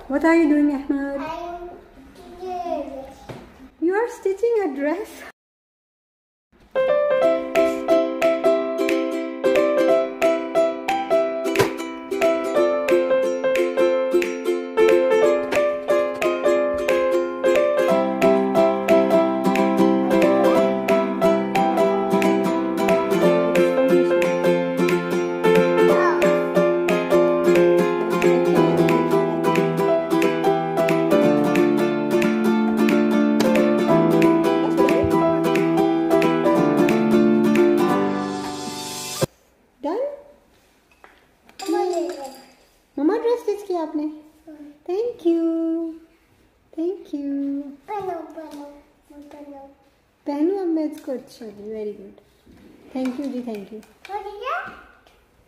What are you doing, Ahmed? I'm stitching a dress. You are stitching a dress. Done? मम्मा dress stitch किया आपने? Thank you. Thank you. पहनूं अब मैं इसको? अच्छा जी, वेरी गुड. Thank you जी, thank you.